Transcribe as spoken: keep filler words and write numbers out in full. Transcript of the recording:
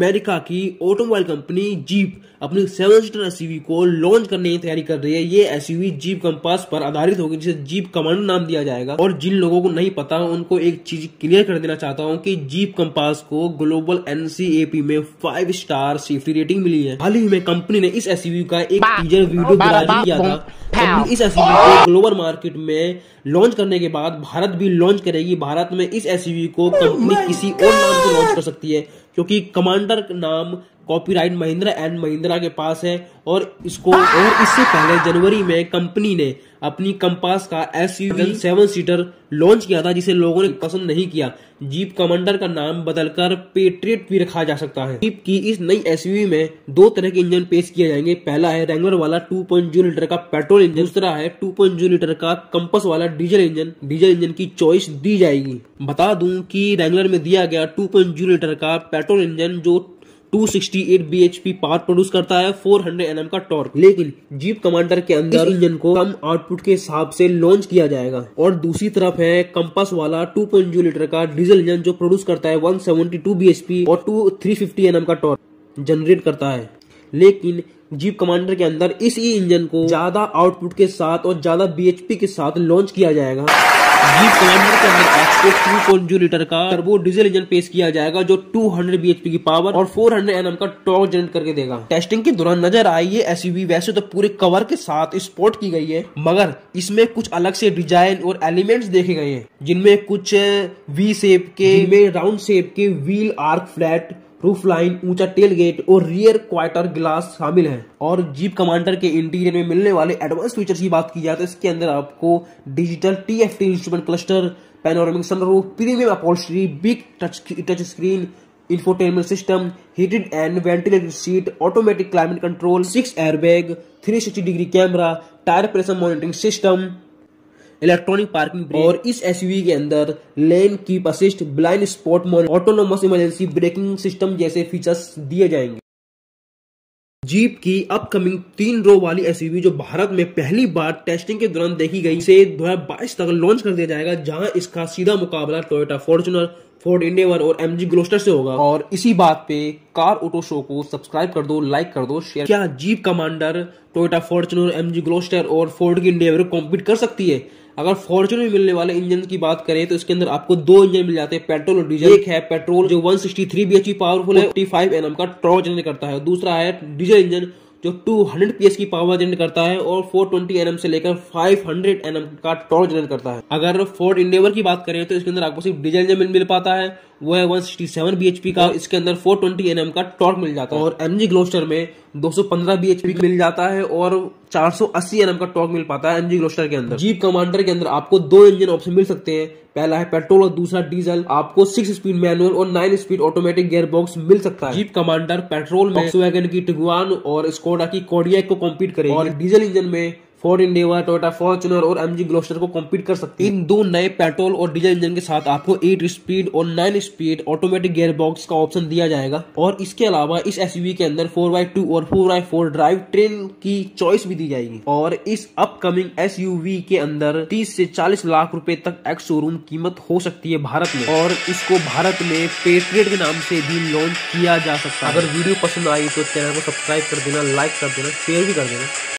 America की automobile company Jeep अपनी seven seater SUV को लॉन्च करने की तैयारी कर रही है। ये एसयूवी जीप कंपास पर आधारित होगी, जिसे जीप कमांडर नाम दिया जाएगा। और जिन लोगों को नहीं पता उनको एक चीज क्लियर कर देना चाहता हूँ कि जीप कंपास को ग्लोबल एनसीएपी में फाइव स्टार सेफ्टी रेटिंग मिली है। हाल ही में कंपनी ने इस एसयूवी का एक टीजर वीडियो जारी किया था। कंपनी इस एसयूवी को ग्लोबल मार्केट में लॉन्च करने के बाद भारत भी लॉन्च करेगी। भारत में इस एसयूवी को कंपनी किसी और नाम से लॉन्च कर सकती है, क्योंकि कमांडर नाम कॉपीराइट महिंद्रा एंड महिंद्रा के पास है। और इसको और इससे पहले जनवरी में कंपनी ने अपनी कंपास का एसयूवी सेवन सीटर लॉन्च किया था, जिसे लोगों ने पसंद नहीं किया। जीप कमांडर का नाम बदलकर पेट्रियट भी रखा जा सकता है। जीप की इस नई एसयूवी में दो तरह के इंजन पेश किए जाएंगे। पहला है रेंगलर वाला टू पॉइंट ज़ीरो लीटर का पेट्रोल इंजन, दूसरा है टू पॉइंट ज़ीरो लीटर का कंपास वाला डीजल इंजन। डीजल इंजन की चॉइस दी जाएगी। बता दूं कि रेंगलर में दिया गया टू पॉइंट ज़ीरो लीटर का पेट्रोल इंजन जो two sixty eight BHP power produce करता है, फोर हंड्रेड एनएम का टॉर्क। लेकिन जीप कमांडर के अंदर इंजन को कम आउटपुट के हिसाब से लॉन्च किया जाएगा। और दूसरी तरफ है कंपास वाला टू पॉइंट ज़ीरो लीटर का डीजल इंजन जो प्रोड्यूस करता है वन सेवेंटी टू बीएचपी और टू थ्री फिफ्टी एनएम का टॉर्क जनरेट करता है। लेकिन जीप कमांडर के अंदर इस ई इंजन को ज्यादा आउटपुट के साथ और ज्यादा बीएचपी के साथ लॉन्च किया जाएगा। जीप कमांडर के अंदर आपको टू पॉइंट ज़ीरो लीटर का टर्बो डीजल इंजन पेश किया जाएगा, जो टू हंड्रेड बीएचपी की पावर और फोर हंड्रेड एनएम का टॉर्क जनरेट करके देगा। टेस्टिंग के दौरान नजर आई ये एसयूवी वैसे तो पूरे कवर के साथ स्पोर्ट की गई है, मगर इसमें कुछ अलग से डिजाइन और एलिमेंट्स देखे गए हैं, जिनमें कुछ वी शेप के, राउंड शेप के wheel arch flat, roof line, ऊंचा टेल गेट और रियर क्वार्टर ग्लास शामिल है। और जीप कमांडर के इंटीरियर में मिलने वाले एडवांस फीचर्स की बात की जाए तो इसके अंदर आपको digital TFT instrument cluster, panoramic sunroof, premium upholstery, big touch touch screen, infotainment system, heated and ventilated seat, automatic climate control, six airbag, three sixty degree camera, tyre pressure monitoring system, electronic parking brake. और इस SUV के अंदर lane keep assist, blind spot monitoring, autonomous emergency braking system जैसे features दिए जाएंगे। Jeep की upcoming तीन रो वाली एसयूवी जो भारत में पहली बार टेस्टिंग के दौरान देखी गई, से दो हज़ार बाईस तक लॉन्च कर दिया जाएगा, जहां इसका सीधा मुकाबला टोयोटा फॉर्च्यूनर, फोर्ड एंडेवर और एमजी ग्लोस्टर से होगा। और इसी बात पे कार ऑटो शो को सब्सक्राइब कर दो, लाइक कर दो, शेयर। क्या Jeep Commander Toyota Fortuner, MG Gloster और फोर्ड की एंडेवर को कॉम्पीट कर सकती है? अगर फॉर्च्यूनर में मिलने वाले इंजन की बात करें तो इसके अंदर आपको दो इंजन मिल जाते हैं, पेट्रोल और डीजल। एक है पेट्रोल जो one sixty three BHP powerful है, फोर्टी फाइव एनएम का टॉर्क जनरेट करता है। दूसरा है डीजल इंजन जो टू हंड्रेड पीएस की पावर जनरेट करता है और फोर ट्वेंटी एनएम से लेकर फाइव हंड्रेड एनएम का टॉर्क जनरेट करता है। अगर फोर्ड एंडेवर की बात करें तो इसके अंदर आपको सिर्फ डीजल इंजन मिल पाता है, वो है वन सिक्सटी सेवन बीएचपी का, इसके अंदर फोर ट्वेंटी एनएम का टॉर्क मिल जाता है। और एमजी ग्लोस्टर में टू फिफ्टी बीएचपी मिल जाता है और फोर एटी एनएम का टॉर्क मिल पाता है एमजी ग्लोस्टर के अंदर। जीप कमांडर के अंदर आपको दो इंजन ऑप्शन मिल सकते हैं, पहला है पेट्रोल और दूसरा डीजल। आपको सिक्स स्पीड मैनुअल और nine speed automatic gear box मिल सकता है। जीप कमांडर पेट्रोल में वॉक्सवैगन की टिगुआन और स्कोडा की कोडियक को कॉम्पीट करेगी, और डीजल इंजन में फोर्ड एंडेवर, टोयोटा फॉर्च्यूनर और एमजी ग्लोस्टर को कॉम्पीट कर सकती है। इन दो नए पेट्रोल और डीजल इंजन के साथ आपको एट स्पीड और nine speed automatic gear box का ऑप्शन दिया जाएगा। और इसके अलावा इस एसयूवी के अंदर फोर बाई टू और four by four drive train की चॉइस भी दी जाएगी। और इस अपकमिंग एसयूवी के अंदर तीस से चालीस लाख रुपए तक एक्स शोरूम कीमत हो सकती है भारत में, और इसको भारत में पेट्रियट के नाम से भी लॉन्च किया जा सकता है। अगर वीडियो पसंद आई तो चैनल को सब्सक्राइब कर देना, लाइक कर देना, शेयर भी कर देना।